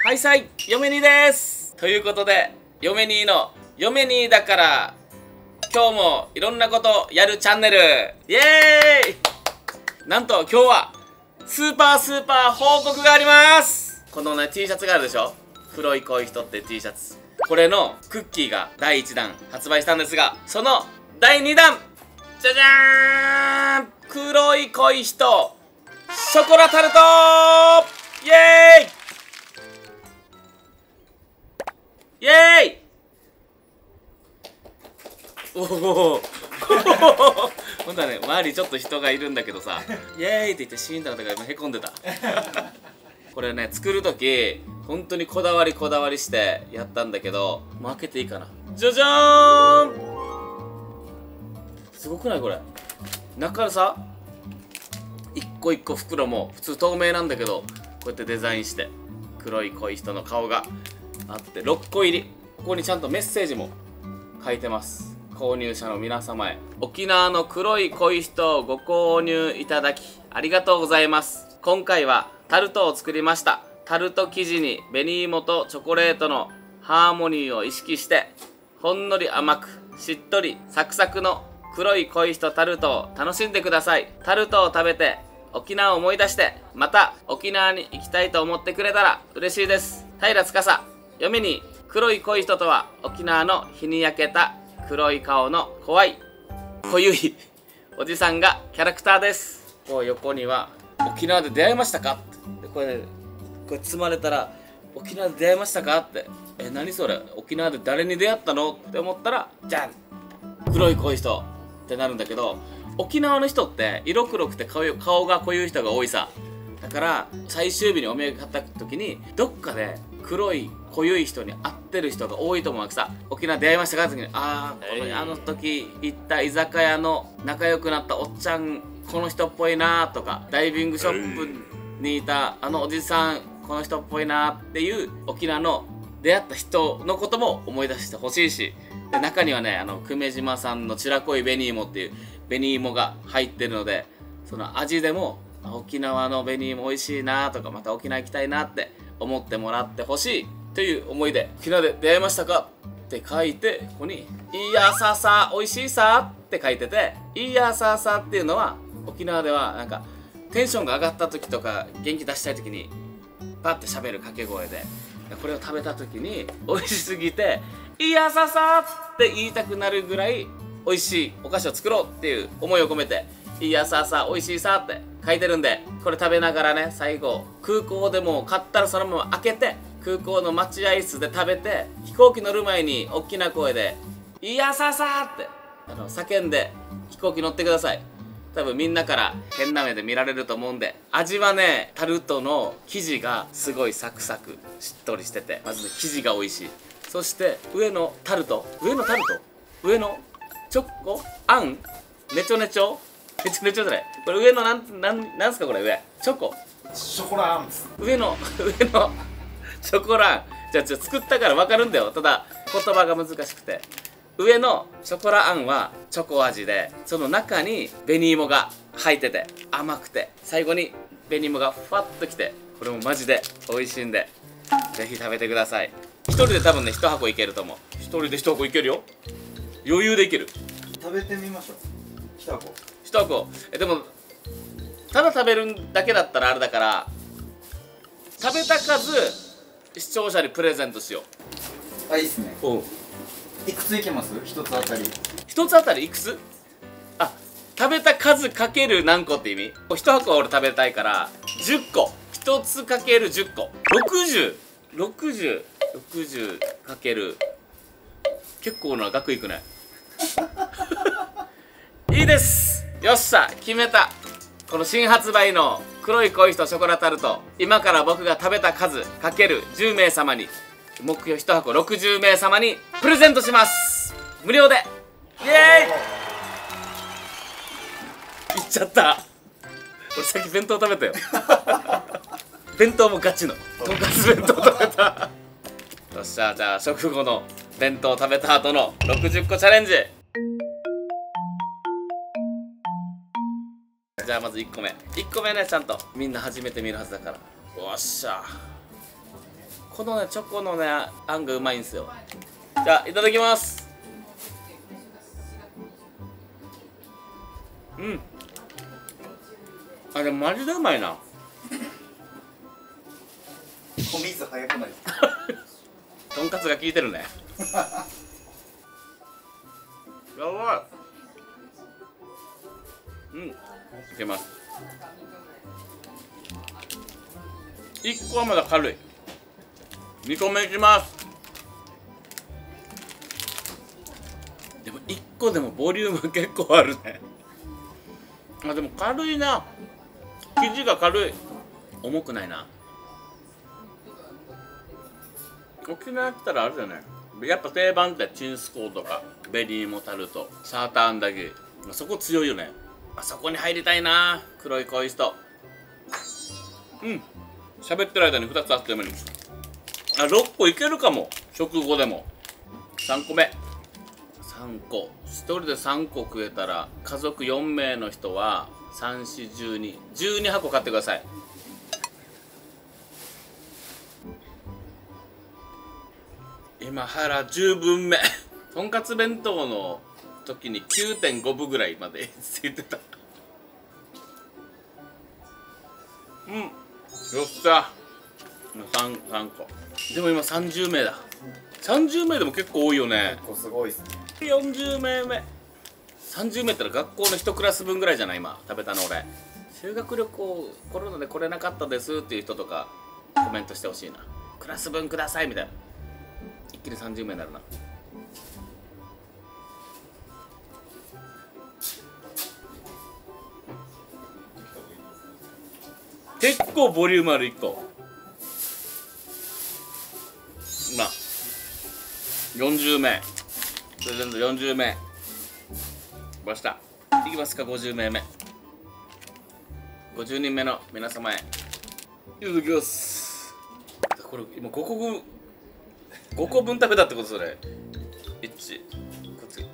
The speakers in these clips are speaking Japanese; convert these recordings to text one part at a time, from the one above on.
はいさい、嫁にです。ということで、嫁にの嫁にだから今日もいろんなことやるチャンネル、イエーイ。なんと今日はスーパー報告があります。このね T シャツがあるでしょ、黒い恋人って T シャツ、これのクッキーが第1弾発売したんですが、その第2弾、じゃじゃーん、黒い恋人ショコラタルト、イエーイイエーイ。おおほんとはね、周りちょっと人がいるんだけどさ、イエーイって言ってシーンとなったから今へこんでたこれね、作る時本当にこだわりしてやったんだけど、もう開けていいかな。じゃじゃーん、すごくないこれ。中からさ、一個一個袋も普通透明なんだけど、こうやってデザインして黒い恋人の顔があって6個入り、ここにちゃんとメッセージも書いてます。購入者の皆様へ、沖縄の黒い恋人をご購入いただきありがとうございます。今回はタルトを作りました。タルト生地に紅芋とチョコレートのハーモニーを意識して、ほんのり甘くしっとりサクサクの黒い恋人タルトを楽しんでください。タルトを食べて沖縄を思い出して、また沖縄に行きたいと思ってくれたら嬉しいです。平司、嫁に黒い恋人とは、沖縄の日に焼けた黒い顔の怖い濃ゆいおじさんがキャラクターです。こう横には沖縄で出会いましたかって、これ積まれたら沖縄で出会いましたかって、何それ、沖縄で誰に出会ったのって思ったら、じゃん、黒い恋人ってなるんだけど、沖縄の人って色黒くて顔が濃ゆい人が多いさ。だから最終日にお土産買った時にどっかで黒い濃ゆい人に会ってる人が多いと思うわけさ。沖縄出会いましたかって時に、あの時行った居酒屋の仲良くなったおっちゃんこの人っぽいなとか、ダイビングショップにいたあのおじさんこの人っぽいなっていう沖縄の出会った人のことも思い出してほしいし、で中にはね、久米島産の白濃い紅芋っていう紅芋が入ってるので、その味でも沖縄の紅芋美味しいなとか、また沖縄行きたいなって思ってもらってほしいという思いで、沖縄で出会いましたかって書いて、ここにいやささ美味しいさって書いてて、いやささっていうのは沖縄ではなんかテンションが上がった時とか元気出したい時にパッて喋る掛け声で、これを食べた時に美味しすぎていやささって言いたくなるぐらい美味しいお菓子を作ろうっていう思いを込めて、いやささ美味しいさって書いてるんで、これ食べながらね、最後空港でも買ったらそのまま開けて空港の待合室で食べて、飛行機乗る前に大きな声でいやささって叫んで飛行機乗ってください。多分みんなから変な目で見られると思うんで、味はね、タルトの生地がすごいサクサクしっとりしてて、まずね生地が美味しい。そして上の上のチョコあん、ねちょねちょじゃない、これ上のなんすかこれ、上チョコショコランス、 上のショコラン、じゃあ作ったから分かるんだよ。ただ言葉が難しくて、上のショコラあんはチョコ味で、その中に紅芋が入ってて甘くて、最後に紅芋がふわっときて、これもマジで美味しいんでぜひ食べてください。一人で多分ね1箱いけると思う。一人で1箱いけるよ、余裕でいける。 食べてみましょう。 1箱でもただ食べるだけだったらあれだから、食べた数視聴者にプレゼントしよう。 あ、いいっすね。 おう、 いくついけます？一つあたり。 一つあたりいくつ？あ、食べた数かける何個って意味？1箱は俺食べたいから10個、1つかける10個、60かける、結構な額いくねいいです、よっしゃ決めた。この新発売の黒い恋人ショコラタルト、今から僕が食べた数かける10名様に、目標1箱60名様にプレゼントします、無料で。イエーイ、いっちゃった。俺さっき弁当食べたよ弁当もガチのとんかつ弁当食べたよっしゃ、じゃあ食後の弁当食べた後の60個チャレンジ。じゃあまず1個目ね、ちゃんとみんな初めて見るはずだから。よっしゃ、 このねチョコのねあんがうまいんですよ。じゃあいただきます。うん、あれマジでうまいな。 お水早くないですか？ とんかつが効いてるね。やばい。うん、いけます。1個はまだ軽い。2個目いきます。でも1個でもボリューム結構あるね。あ、でも軽いな。生地が軽い。重くないな。沖縄来たらあれだよね、やっぱ定番ってチンスコーとかベリーモタルト、サーターアンダギー、そこ強いよね。あそこに入りたいな、黒い恋人。うん、喋ってる間に2つあってもいい。あ、6個いけるかも。食後でも3個目、3個、1人で3個食えたら家族4名の人は3、4、12箱買ってください。今腹10分目。とんかつ弁当の時に 9.5 分ぐらいまでついてた。うん、よっしゃ。3個。でも今30名だ。30名でも結構多いよね。 結構すごいっすね。 40名目。30名ってのは学校の1クラス分ぐらいじゃない今食べたの俺。修学旅行コロナで来れなかったですっていう人とかコメントしてほしいな。クラス分くださいみたいな。一気に30名になるな。結構ボリュームある1個。今40名プレゼント40名出した。いきますか。50名目、50人目の皆様へいただきます。これ今5個分食べたってことそれ。1、こっち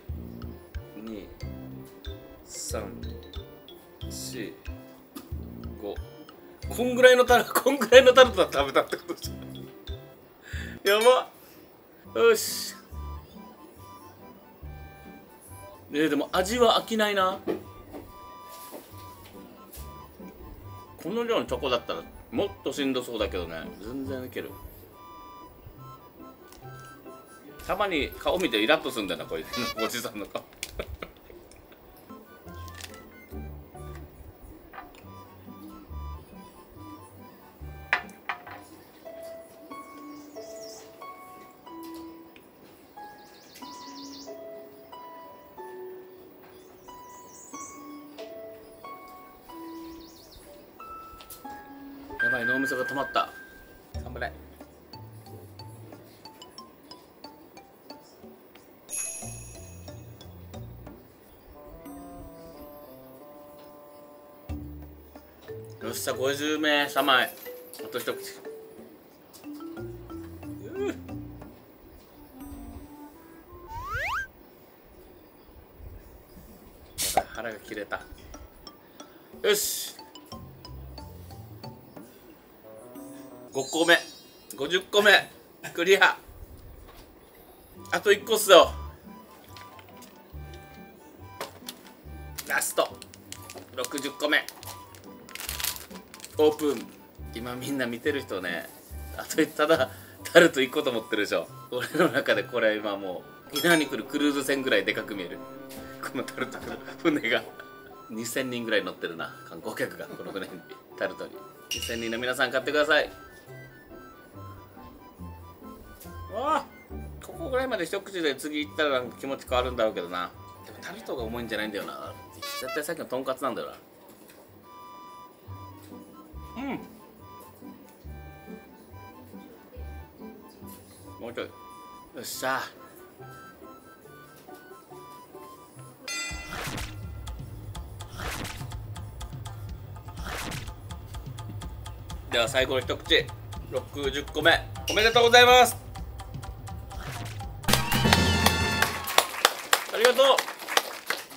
1、2、3、4、5、こんぐらいのタルト食べたってことじゃん。やばっ。よし。でも味は飽きないな。この量のチョコだったらもっとしんどそうだけどね、全然いける。たまに顔見てイラッとするんだよな、こいつおじさんの顔。やばい、脳みそが止まった。頑張れ。よっしゃ、50名様へあと一口。やばい、腹が切れた。よし、5個目、50個目クリア。あと1個っすよ。ラスト60個目オープン。今みんな見てる人ね、あとただタルト1個と思ってるでしょ。俺の中でこれ今もう沖縄に来るクルーズ船ぐらいでかく見える。このタルトの船が2000人ぐらい乗ってるな、観光客がこの船に。タルトに2000人の皆さん買ってください。わあ、ここぐらいまで一口で次行ったらなんか気持ち変わるんだろうけどな。でもタルトが重いんじゃないんだよな。絶対さっきのとんかつなんだよな。うん、もうちょい。よっしゃ。では最後の一口、60個目おめでとうございます。ありがとう。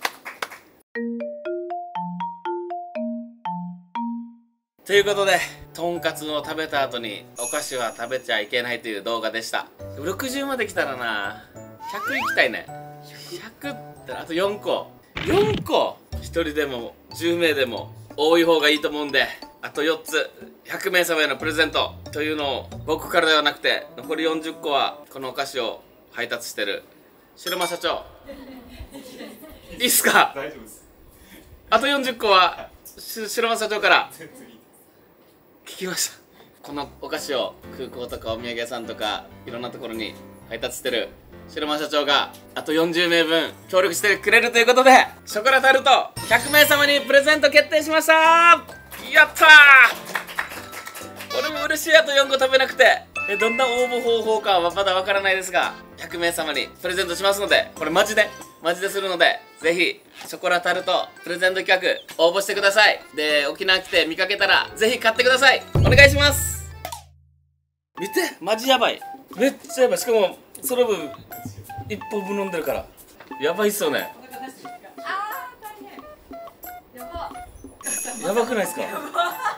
ということでとんかつを食べた後にお菓子は食べちゃいけないという動画でした。60まで来たらな100いきたいね。100ってあと4個1人でも10名でも多い方がいいと思うんで、あと4つ100名様へのプレゼントというのを僕からではなくて、残り40個はこのお菓子を配達してる白間社長いいっすか？ 大丈夫です。 あと40個は白間社長から聞きました。このお菓子を空港とかお土産屋さんとかいろんなところに配達してる白間社長があと40名分協力してくれるということで、ショコラタルト100名様にプレゼント決定しました。やったー。俺も嬉しい。あと4個食べなくてどんな応募方法かはまだわからないですが、100名様にプレゼントしますので、これマジでするので、ぜひショコラタルトプレゼント企画応募してください。で、沖縄来て見かけたらぜひ買ってください。お願いします。見て、マジやばい。めっちゃやばい。しかもその分1本分飲んでるからやばいっすよね。やばくないですか？